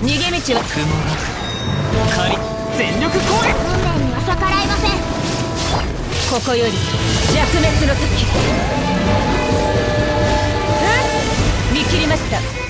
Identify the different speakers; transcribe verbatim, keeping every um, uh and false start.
Speaker 1: 逃げ道は雲が仮全力攻撃。
Speaker 2: 運命には逆らえません。
Speaker 1: ここより弱滅の時。見切りました。